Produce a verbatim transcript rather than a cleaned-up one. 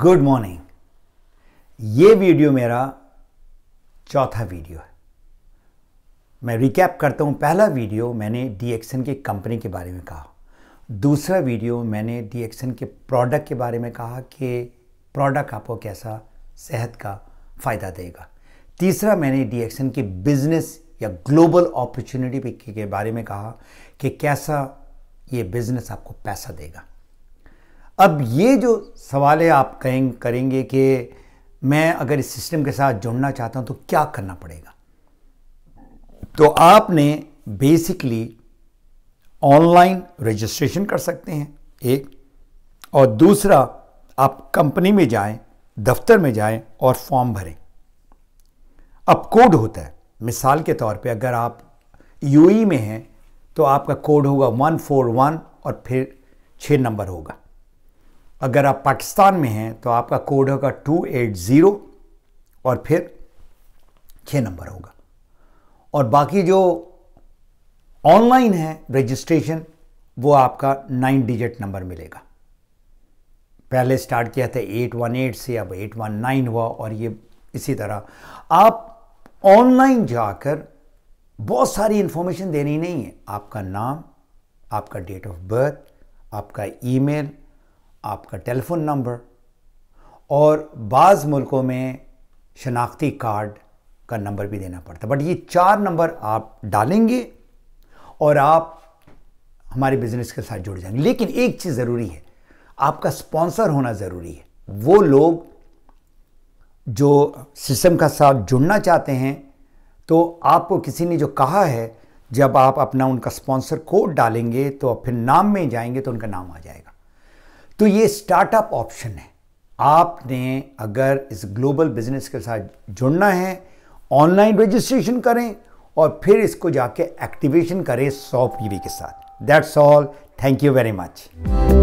Good morning. ये video मेरा चौथा वीडियो है। मैं रिकैप करता हूँ। पहला वीडियो मैंने डी एक्स एन की कंपनी के बारे में कहा। दूसरा वीडियो मैंने डी एक्स एन के प्रोडक्ट के बारे में कहा कि प्रोडक्ट आपको कैसा सेहत का फ़ायदा देगा। तीसरा मैंने डी एक्स एन के बिज़नेस या ग्लोबल अपॉर्चुनिटी के बारे में कहा कि कैसा ये बिज़नेस आपको पैसा देगा। अब ये जो सवाल है आप कहें करेंगे कि मैं अगर इस सिस्टम के साथ जुड़ना चाहता हूं तो क्या करना पड़ेगा। तो आपने बेसिकली ऑनलाइन रजिस्ट्रेशन कर सकते हैं एक, और दूसरा आप कंपनी में जाएं, दफ्तर में जाएं और फॉर्म भरें। अब कोड होता है, मिसाल के तौर पे अगर आप यूएई में हैं तो आपका कोड होगा वन फोर वन और फिर छः नंबर होगा। अगर आप पाकिस्तान में हैं तो आपका कोड होगा टू एट ज़ीरो और फिर छः नंबर होगा। और बाकी जो ऑनलाइन है रजिस्ट्रेशन वो आपका नाइन डिजिट नंबर मिलेगा। पहले स्टार्ट किया था एट वन एट से, अब एट वन नाइन हुआ और ये इसी तरह। आप ऑनलाइन जाकर बहुत सारी इंफॉर्मेशन देनी नहीं है। आपका नाम, आपका डेट ऑफ बर्थ, आपका ईमेल, आपका टेलीफोन नंबर और बाज़ मुल्कों में शनाख्ती कार्ड का नंबर भी देना पड़ता है। बट ये चार नंबर आप डालेंगे और आप हमारे बिजनेस के साथ जुड़ जाएंगे। लेकिन एक चीज़ ज़रूरी है, आपका स्पॉन्सर होना ज़रूरी है। वो लोग जो सिस्टम का साथ जुड़ना चाहते हैं तो आपको किसी ने जो कहा है, जब आप अपना उनका स्पॉन्सर कोड डालेंगे तो फिर नाम में जाएंगे तो उनका नाम आ जाएगा। तो ये स्टार्टअप ऑप्शन है। आपने अगर इस ग्लोबल बिजनेस के साथ जुड़ना है, ऑनलाइन रजिस्ट्रेशन करें और फिर इसको जाके एक्टिवेशन करें सौ पीवी के साथ। That's all. Thank you very much.